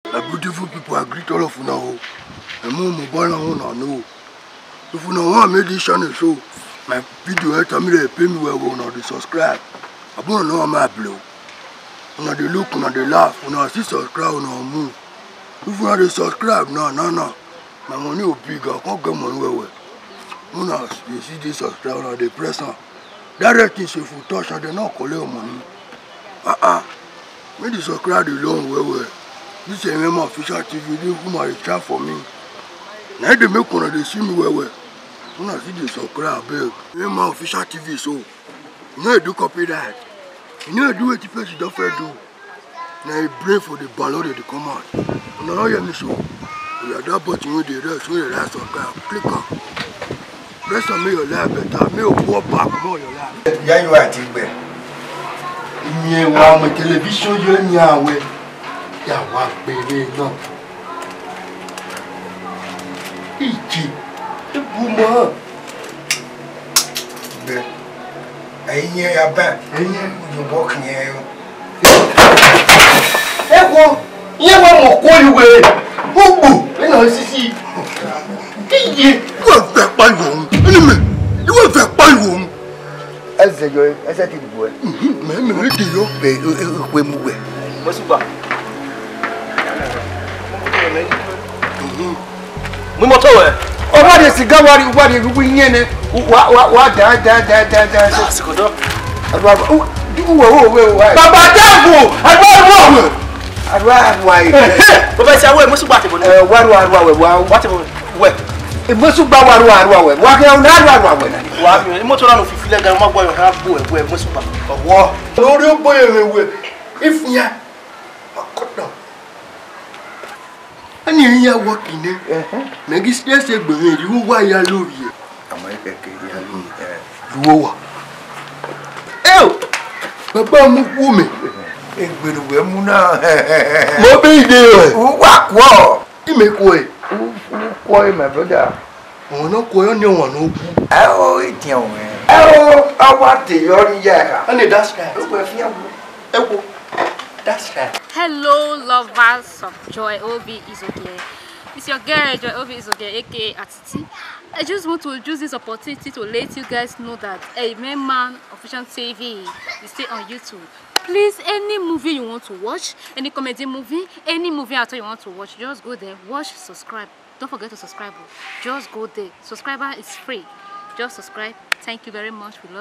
My beautiful people, I greet all of you now. I'm mobile now. If you know want to make this channel so, my video help me to pay me well on the subscribe. I don't know how my blow. When they look, when they laugh, when I see subscribe, when I move. If you not subscribe, no. My money will big. I can't get money well. When I see this subscribe, when they press on. Direct things if you touch and they not collect money. Make the subscribe alone well. This is my official TV. They who my chat for me. Now they make one they see me well. When I see the subscribe, big. My official TV so. You know you do copy that. You know you do what the person don't fair do. Now you pray for the ballot of the command. Now you hear me so. You are that button with the rest, with the rest of God. Click on. Press on me your life better. Me your poor back more your life. Yeah, you are think better. Me want my television you nyawe. Ya wa bere no. Ichi. Ibuma. Be. Ainye ya ba. Ainye you walk near you. Ego. Ye wa mo ko iwe. Gbogbo. E na sisi. Iye. Wo fe pariwo. Eni me. Wo fe pariwo. Ese ti bu e. Me ti yo. Be we mu we. Mo si gba. Mo mo to we. O wa de siga wa de gugu yin ne. Wa da. Sikodo. Adwa wo. Baba Dago. Adwa yi. Bo be se awe mo si gba te bo ni. Wa we. Wa te bo we. E mo su gba wa we. Wa ke o na we na. Wa mi mo to na no fifi le gan mo gbo yo ha bo e mo si gba. Owo. Lori o boye we. Ifunya. Akodo. Ani ya working ne. Na gi stress egbere ri wo wa ya lori e. Amo keke ya ni Duwo wa. Baba mu ku me. egbere we mu na. Mo be ide e. Wa ko. Ime ko e. Ko e my brother. Won no ko yo ni won no ku. O iti o e. Awa te yo ni ya ka. Ani that's right. O gbe fi awu. Ewo. That's right. Hello, lovers of Joy Obi is okay. It's your girl Joy Obi is okay, aka Atiti. I just want to use this opportunity to let you guys know that a Man Official TV is still on YouTube. Please, any movie you want to watch, any comedy movie, any movie actor you want to watch, just go there, watch, subscribe. Don't forget to subscribe. Just go there. Subscriber is free. Just subscribe. Thank you very much. We love you.